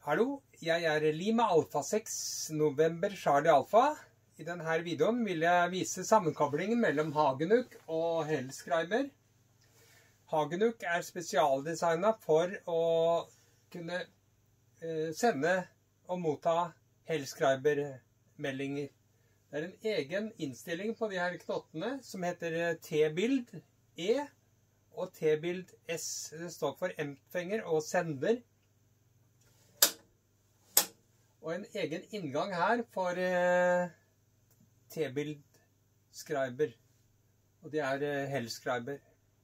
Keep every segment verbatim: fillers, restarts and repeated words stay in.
Hallo, jeg er Lima Alfa seks, November Charlie Alfa. I denne videoen vil jeg vise sammenkoblingen mellom Hagenuk og Hellschreiber. Hagenuk er spesialdesignet for å kunne eh, sende og motta Hellschreiber-meldinger. Det er en egen innstilling på de her knottene som heter T-bild E og T-bild S. Det står for empfänger og sender. Og en egen inngang her for eh, T-bild-schreiber. Og det er eh, Hellschreiber.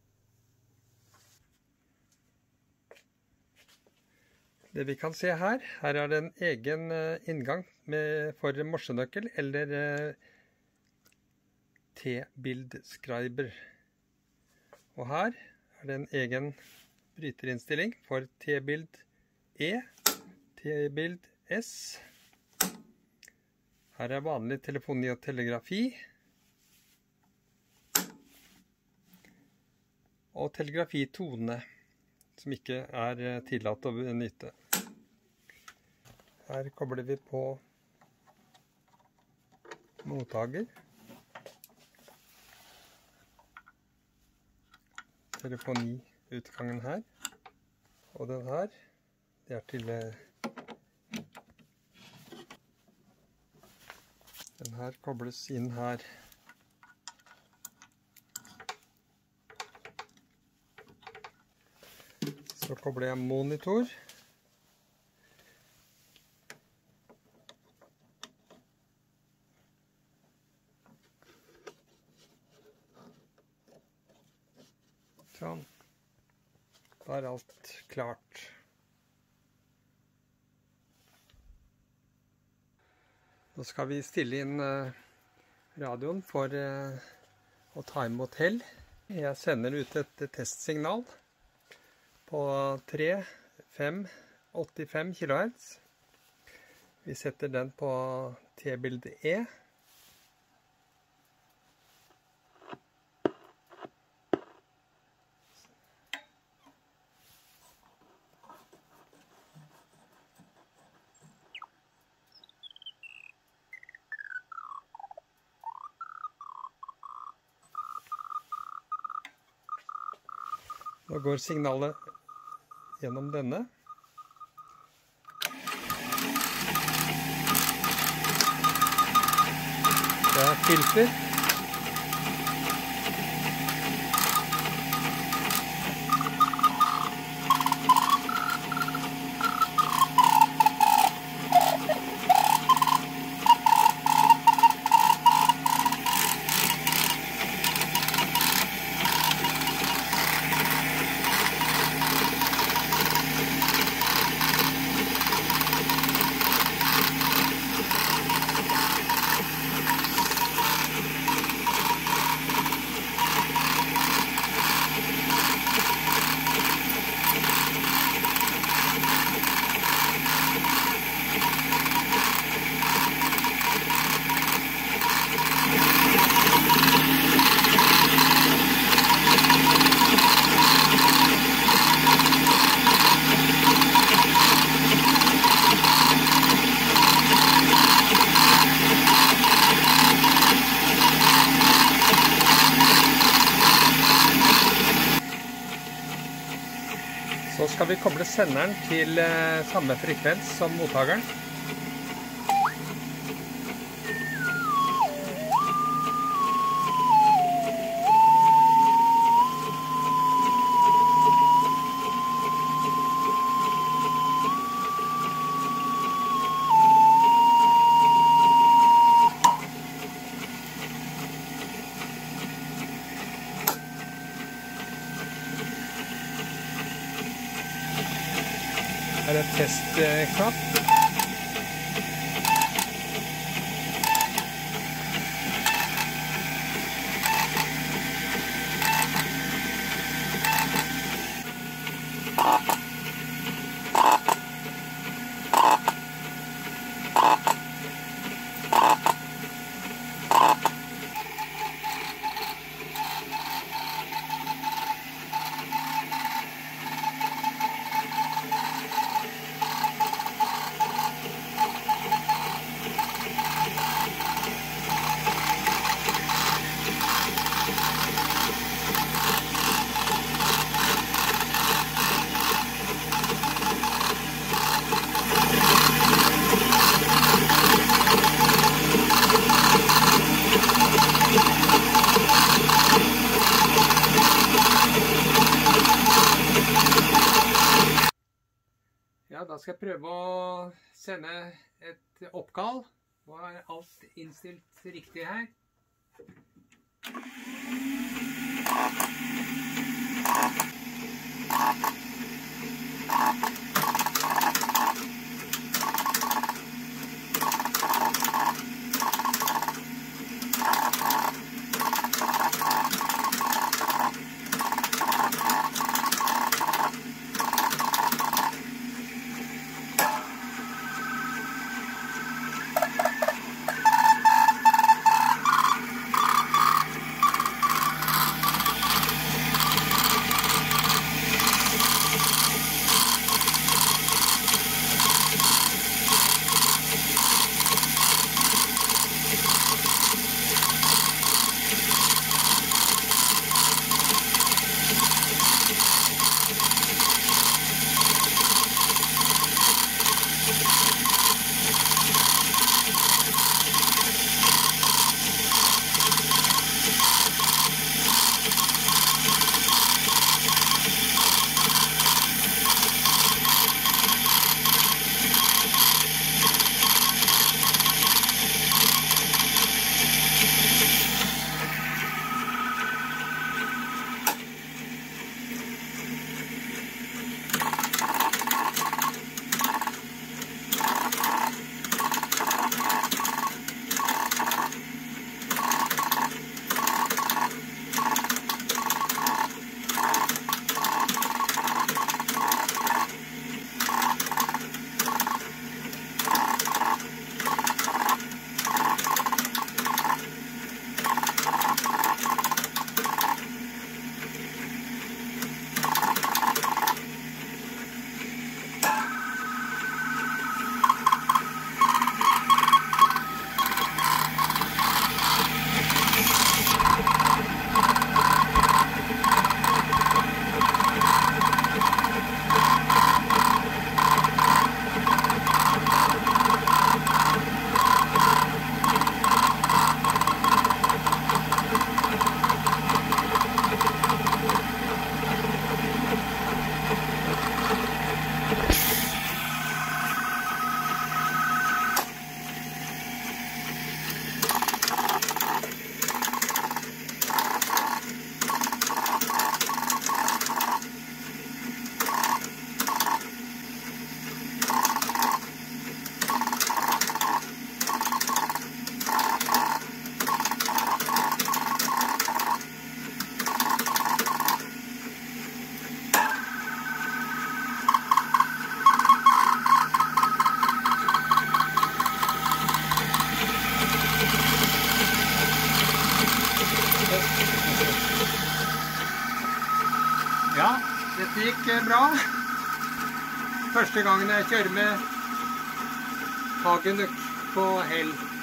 Det vi kan se her, her er det en egen eh, inngang med, for morsenøkkel eller eh, T-bild-schreiber. Og her er det en egen bryterinnstilling for T-bild E, T-bild S. Her er vanlig telefoni og telegrafi. Og telegrafitone, som ikke er tillatt å benytte. Her kobler vi på mottager. Telefoniutgangen her. Og den her, det er til Den her kobles inn her. Så kobler jeg monitor. Sånn. Da er alt klart. Nå skal vi stille inn radioen for å ta imot hell. Jeg sender ut et testsignal på tre fem åttifem kilohertz. Vi setter den på T-bild E. Nå går signalet gjennom denne. Det er filter. Så skal vi koble senderen til eh, samme frekvens som mottageren. Her er et testknapp. skal jeg prøve å sende et oppkall. Nå er alt innstilt riktig her. Ja, dette gikk bra. Første gangen jeg kjører med Hagenuk på Hell.